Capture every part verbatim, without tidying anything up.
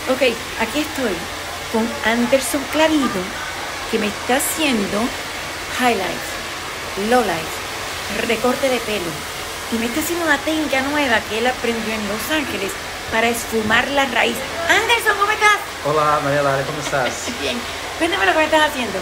Ok, aquí estoy con Anderson Clarido, que me está haciendo highlights, lowlights, recorte de pelo. Y me está haciendo una técnica nueva que él aprendió en Los Ángeles para esfumar la raíz. Anderson, ¿cómo estás? Olá, Maria Lara, como estás? Bien. Cuéntame lo que me estás haciendo.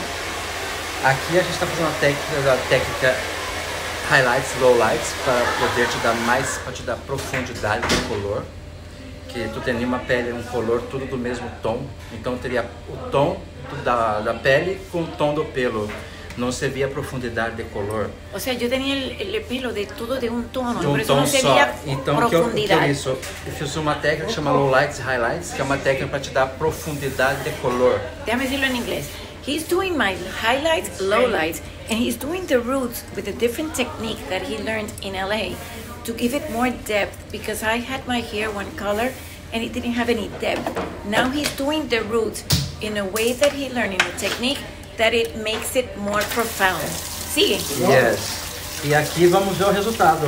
Aqui a gente está fazendo uma técnica, a técnica highlights, lowlights, para poder te dar mais, para te dar profundidade no color. Que tu tem uma pele, um color tudo do mesmo tom, então teria o tom da, da pele com o tom do pelo. Não se via profundidade de color. O sea, yo tenía el, el pelo de todo de un tono, De um por eso tom no se só. veía Então, o que, eu, o que profundidade. é isso? Eu fiz uma técnica que chama lowlights e highlights, que é uma técnica para te dar profundidade de color. Déjame decirlo en inglés. He's doing my highlights, lowlights, and he's doing the roots with a different technique that he learned in L A to give it more depth, because I had my hair one color and it didn't have any depth. Now he's doing the roots in a way that he learned in a technique that it makes it more profound. Sigue. Yes. E aqui vamos ver o resultado.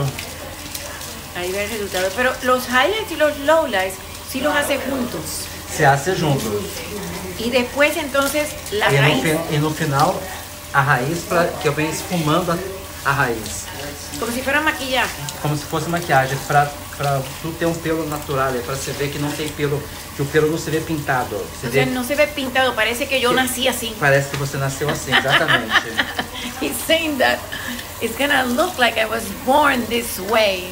Ahí ve el resultado. Pero los highlights y los lowlights sí los hace juntos. Se hace junto. Y después entonces la E no, raíz. fi- e no final, a raiz, pra, que eu venho esfumando a, a raiz. Como si fuera maquillaje. Como se fosse maquiagem, pra, pra tu ter um pelo natural, é pra você ver que não tem pelo, que o pelo não se vê pintado. Você O vê, sea, no se ve pintado, parece que yo nací así. parece que você nasceu assim, exatamente. He's saying that it's gonna look like I was born this way.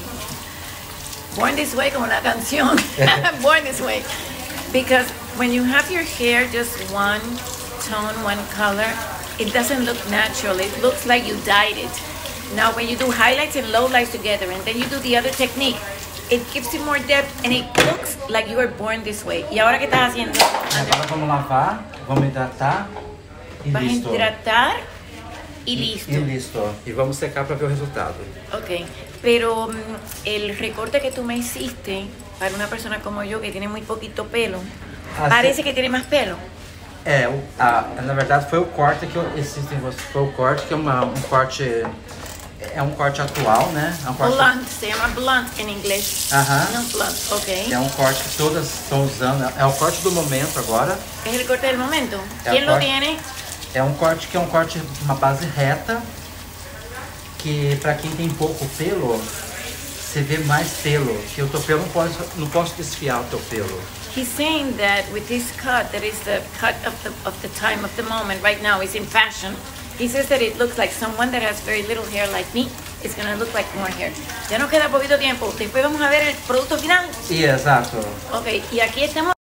Born this way como la canción. Born this way. Because when you have your hair just one tone, one color, it doesn't look natural. It looks like you dyed it. Now when you do highlights and lowlights together and then you do the other technique, it gives you more depth and it looks like you were born this way. ¿Y ahora qué estás haciendo? Agora vamos lavar, vamos hidratar e Vas a listo. hidratar y listo. E listo. E vamos secar para ver o resultado. Ok, pero mm, el recorte que tú me hiciste para una persona como yo que tiene muy poquito pelo, Ah, parece sim. que tiene más pelo. É, o, a, na verdade foi o corte que eu, esse foi o corte que é uma, um corte, é um corte atual, né? É um corte, Blunt, se llama blunt en inglés. Ajá. No blunt, ok. é um corte que todas estão usando, é o corte do momento agora. Es el corte del momento. É ¿Quién o lo corte- tiene? É um corte que é um corte, uma base reta, que pra quem tem pouco pelo, você vê mais pelo, que o teu pelo não pode, não posso desfiar o teu pelo. He's saying that with this cut, that is the cut of the, of the time of the moment right now, is in fashion. He says that it looks like someone that has very little hair like me is going to look like more hair. Ya nos queda poquito tiempo. Después vamos a ver el producto final. E exato. Ok, y aquí estamos.